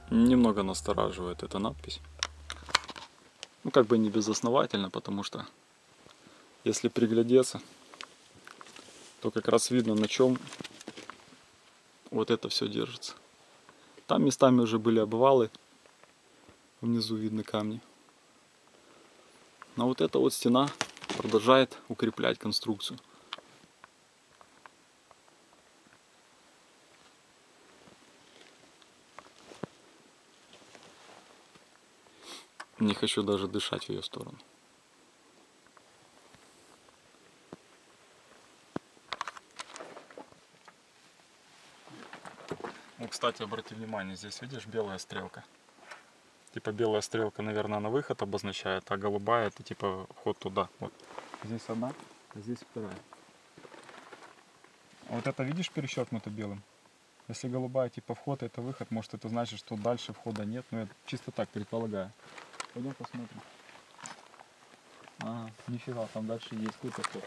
Немного настораживает эта надпись. Ну, как бы не безосновательно, потому что если приглядеться, то как раз видно, на чем вот это все держится. Там местами уже были обвалы, внизу видны камни. Но вот эта вот стена продолжает укреплять конструкцию. Не хочу даже дышать в ее сторону. Ну, кстати, обрати внимание, здесь видишь белая стрелка. Типа белая стрелка, наверное, на выход обозначает, а голубая это типа вход туда. Вот. Здесь одна, а здесь вторая. А вот это видишь перечеркнуто белым? Если голубая типа вход, это выход, может это значит, что дальше входа нет. Но я чисто так предполагаю. Пойдем посмотрим. Ага, нифига, там дальше есть какой-то вход.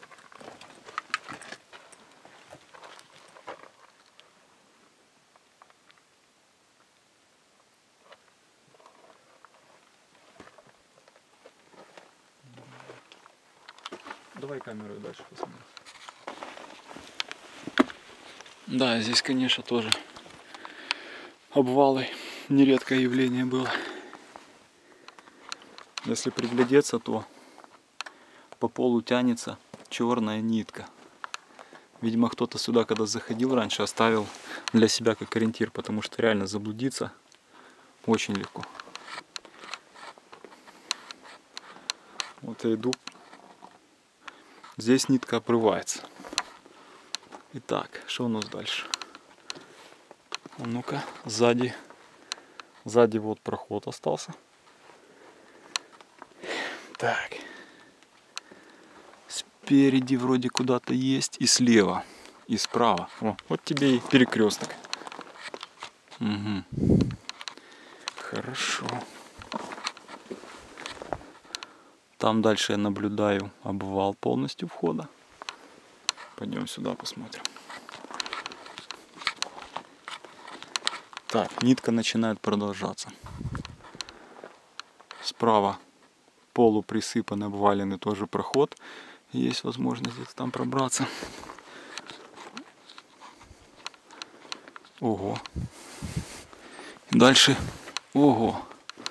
Давай камеру дальше посмотрим. Да, здесь, конечно, тоже обвалы. Нередкое явление было. Если приглядеться, то по полу тянется черная нитка. Видимо, кто-то сюда, когда заходил раньше, оставил для себя как ориентир, потому что реально заблудиться очень легко. Вот я иду. Здесь нитка обрывается. Итак, что у нас дальше? А ну-ка, сзади вот проход остался. Так. Спереди вроде куда-то есть, и слева, и справа. О, вот тебе и перекресток. Угу. Хорошо. Там дальше я наблюдаю обвал полностью входа. Пойдем сюда посмотрим. Так, нитка начинает продолжаться. Справа полуприсыпанный, обваленный тоже проход. Есть возможность где-то там пробраться. Ого. Дальше. Ого.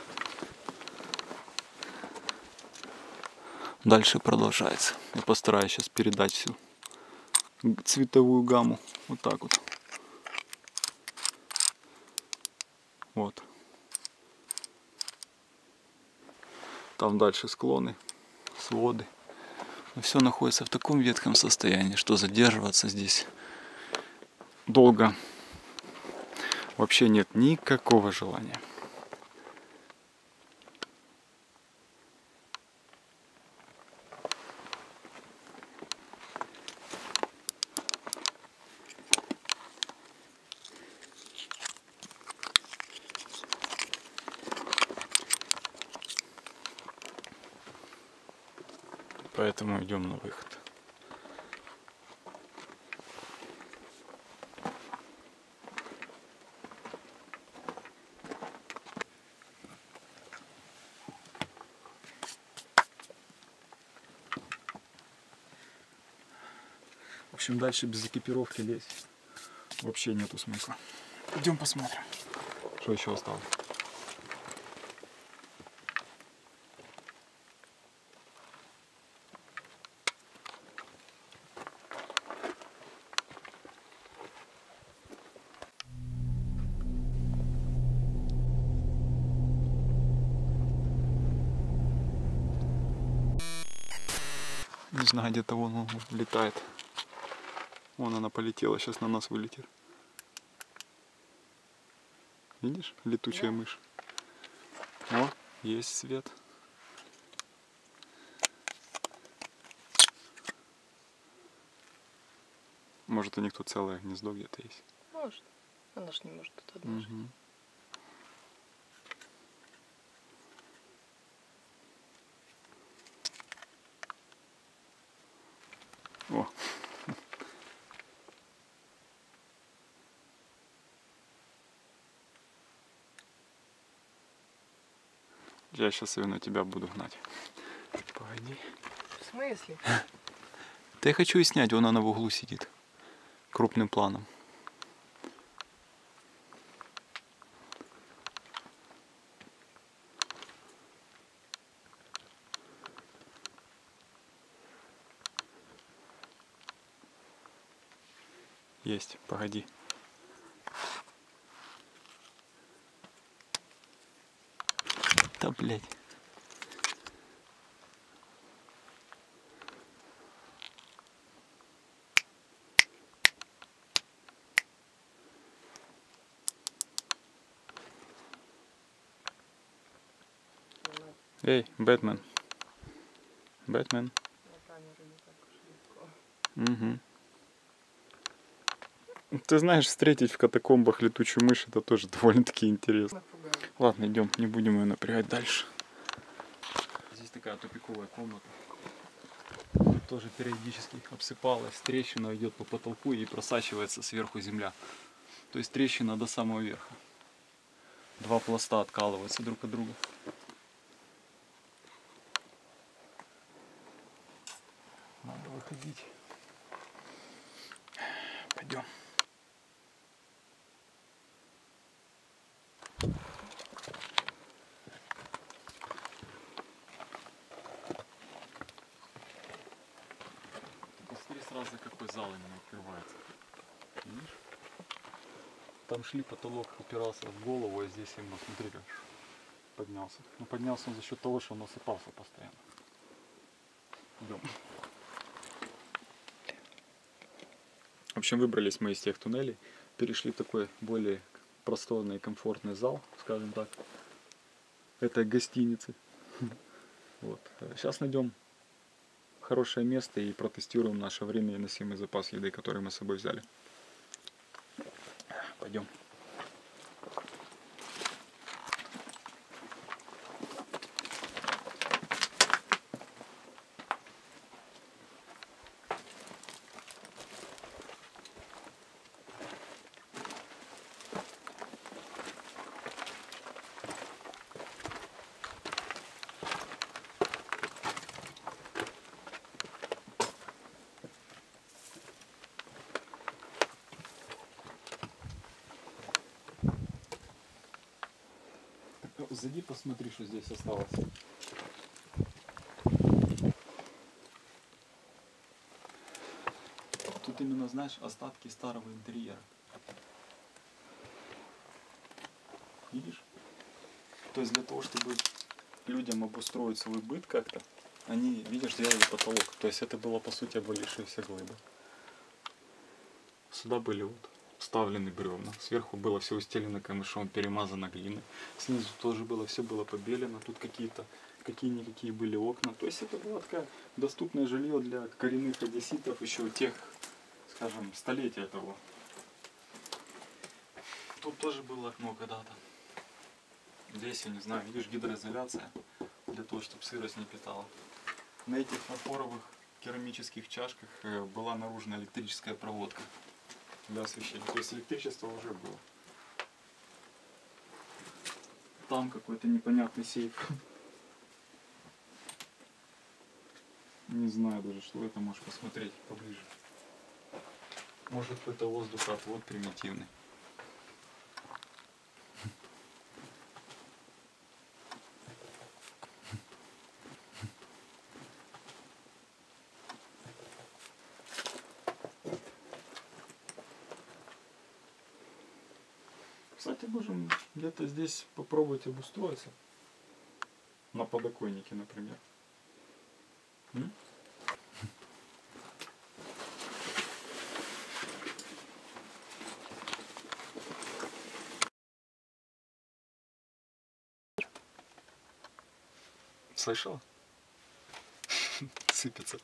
Дальше продолжается. Я постараюсь сейчас передать всю цветовую гамму. Вот так вот. Вот. Там дальше склоны, своды. Но все находится в таком ветхом состоянии, что задерживаться здесь долго вообще нет никакого желания. Поэтому идем на выход. В общем, дальше без экипировки лезть вообще нету смысла. Идем посмотрим, что еще осталось. Не знаю, где-то вон он летает. Вон она полетела, сейчас на нас вылетит. Видишь? Летучая мышь. О, есть свет. Может, у них тут целое гнездо где-то есть. Может. Она ж не может тут одна жить. О. Я сейчас ее на тебя буду гнать. Погоди. В смысле? Да я хочу и снять, вон она в углу сидит. Крупным планом. Есть, погоди. Да, блядь. Эй, Бэтмен. Бэтмен. На камеру не так уж легко. Угу. Ты знаешь, встретить в катакомбах летучую мышь это тоже довольно-таки интересно. Напугал. Ладно, идем, не будем ее напрягать дальше. Здесь такая тупиковая комната. Тоже периодически обсыпалась. Трещина идет по потолку и просачивается сверху земля. То есть трещина до самого верха. Два пласта откалываются друг от друга. Надо выходить. Пойдем. Посмотри сразу, какой зал именно открывается. Видишь? Там шли, потолок упирался в голову, а здесь именно, смотри, как поднялся. Но поднялся он за счет того, что он осыпался постоянно. Идем. В общем, выбрались мы из тех туннелей, перешли в такой более просторный и комфортный зал, скажем так. Это гостиницы. Вот. Сейчас найдем хорошее место и протестируем наш аварийный носимый запас еды, который мы с собой взяли. Пойдем. Зайди, посмотри, что здесь осталось. Тут именно, знаешь, остатки старого интерьера. Видишь? То есть для того, чтобы людям обустроить свой быт как-то, они, видишь, делали потолок. То есть это было, по сути, обвалившиеся глыбы. Сюда были вот вставлены бревна. Сверху было все устелено камышом, перемазано глиной. Снизу тоже было, все было побелено. Тут какие-то, какие-никакие были окна. То есть это было такое доступное жилье для коренных одесситов еще тех, скажем, столетия того. Тут тоже было окно когда-то. Здесь, я не знаю, видишь, гидроизоляция, для того, чтобы сырость не питала. На этих фарфоровых керамических чашках была наружная электрическая проводка для освещения. То есть электричество уже было. Там какой-то непонятный сейф. Не знаю даже, что это, можешь посмотреть поближе. Может, какой-то воздухоотвод примитивный. Кстати, можем где-то здесь попробовать обустроиться. На подоконнике, например. М? Слышала? Сыпется.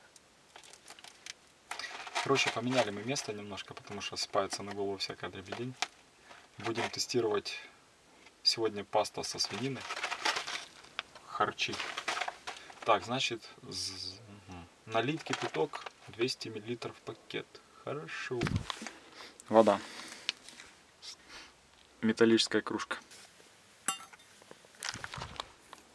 Короче, поменяли мы место немножко, потому что осыпается на голову всякая дребедень. Будем тестировать сегодня паста со свининой. Харчи. Так, значит, налить кипяток 200 мл в пакет. Хорошо. Вода. Металлическая кружка.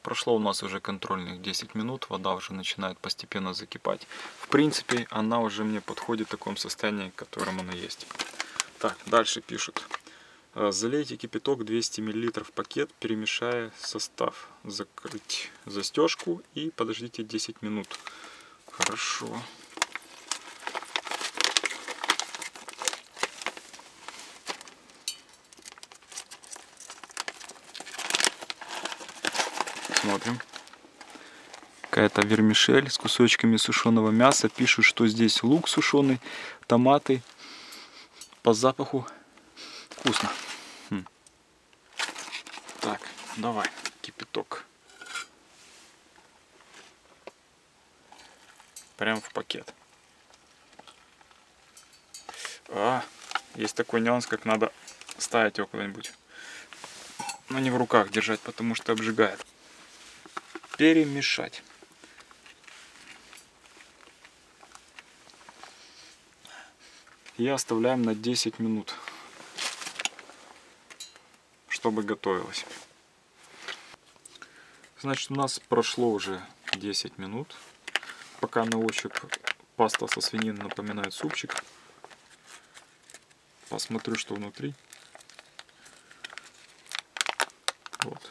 Прошло у нас уже контрольных 10 минут, вода уже начинает постепенно закипать. В принципе, она уже мне подходит в таком состоянии, в котором она есть. Так, дальше пишут. Залейте кипяток 200 мл в пакет, перемешая состав. Закрыть застежку и подождите 10 минут. Хорошо. Смотрим. Какая-то вермишель с кусочками сушеного мяса. Пишут, что здесь лук сушеный, томаты. По запаху вкусно. Так, давай, кипяток. Прям в пакет. Есть такой нюанс, как надо ставить его куда-нибудь. Но не в руках держать, потому что обжигает. Перемешать. И оставляем на 10 минут, чтобы готовилось. Значит, у нас прошло уже 10 минут. Пока на ощупь паста со свининой напоминает супчик. Посмотрю, что внутри. Вот.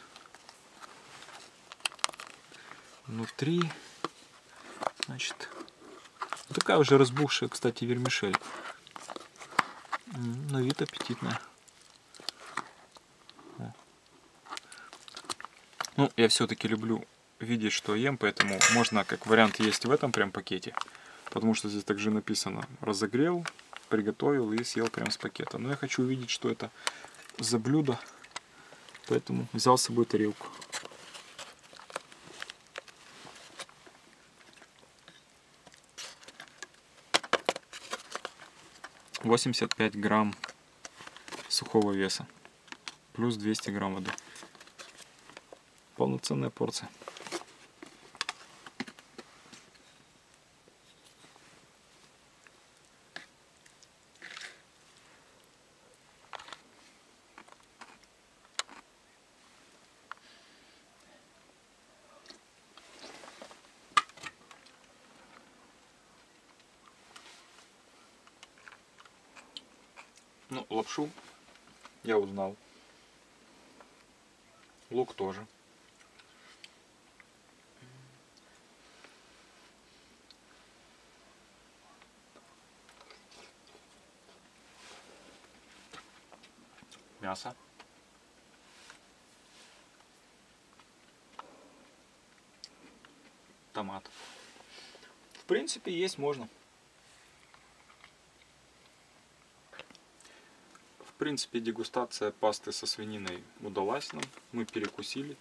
Внутри, значит, такая уже разбухшая, кстати, вермишель. На вид аппетитная. Ну, я все-таки люблю видеть, что ем, поэтому можно как вариант есть в этом прям пакете. Потому что здесь также написано: разогрел, приготовил и съел прям с пакета. Но я хочу увидеть, что это за блюдо, поэтому взял с собой тарелку. — 85 грамм сухого веса. Плюс 200 грамм воды. Полноценная порция. Ну, лапшу я узнал. Лук тоже. Мясо. Томат. В принципе, есть можно. В принципе, дегустация пасты со свининой удалась нам. Мы перекусили.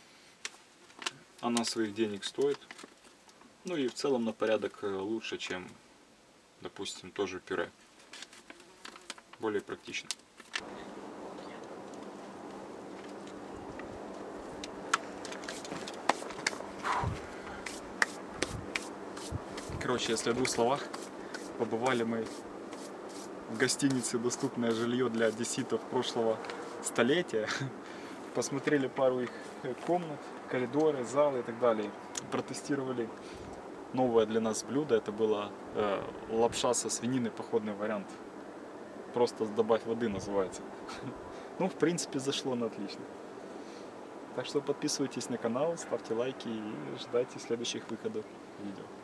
Она своих денег стоит. Ну и в целом на порядок лучше, чем, допустим, тоже пюре. Более практично. Короче, если в двух словах, побывали мы в гостинице «Доступное жилье для одесситов прошлого столетия». Посмотрели пару их комнат, коридоры, залы и так далее. Протестировали новое для нас блюдо. Это была лапша со свининой, походный вариант. Просто добавь воды называется. Ну, в принципе, зашло на отлично. Так что подписывайтесь на канал, ставьте лайки и ждайте следующих выходов видео.